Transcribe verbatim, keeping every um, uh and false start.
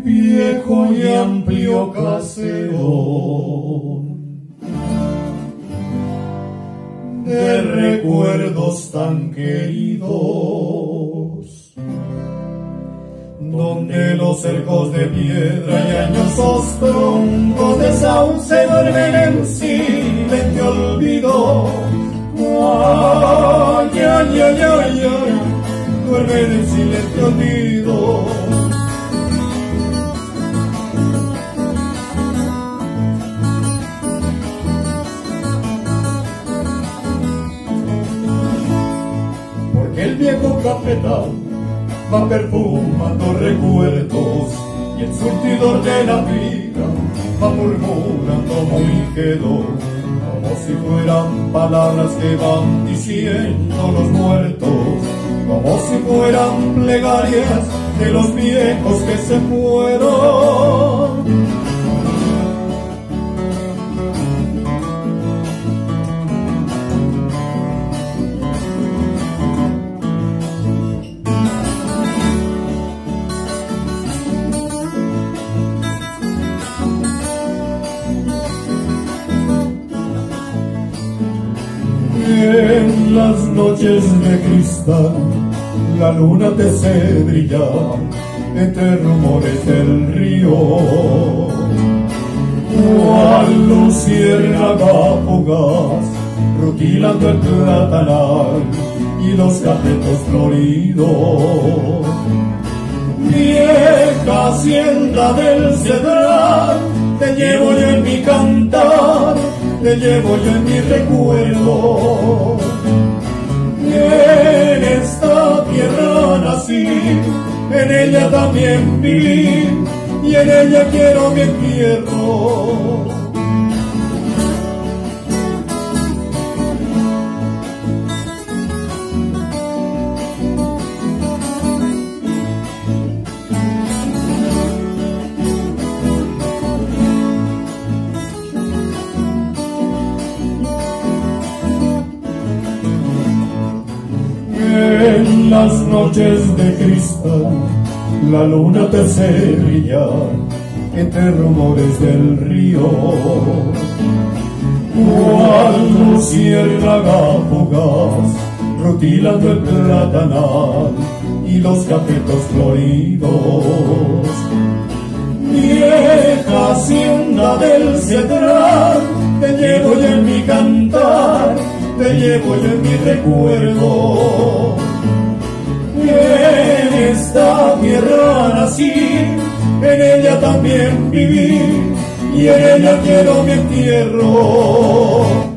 viejo y amplio caserón de recuerdos tan queridos, donde los cercos de piedra y añosos troncos de sauce duermen en silente olvido. Ay, ay, ay, ay, ay, duermen en silente olvido. Porque el viejo cafetal va perfumando recuerdos y el surtidor de la vida va murmurando muy quedo, como si fueran palabras que van diciendo los muertos, como si fueran plegarias de los viejos que se fueron. En las noches de cristal la luna te hace brillar entre rumores del río, cual luciérnaga fugaz rutilando el platanal y los cajetos floridos. Vieja hacienda del cedral, te llevo yo en mi cantar, te llevo yo en mi recuerdo. En esta tierra nací, en ella también viví, y en ella quiero mi entierro. En las noches de cristal la luna te hace brillar entre rumores del río, cual luciérnaga fugaz rutilando el platanal y los cajetos floridos. Vieja hacienda del cedral, te llevo yo en mi cantar, te llevo yo en mi recuerdo. En esta tierra nací, en ella también viví, y en ella quiero mi entierro.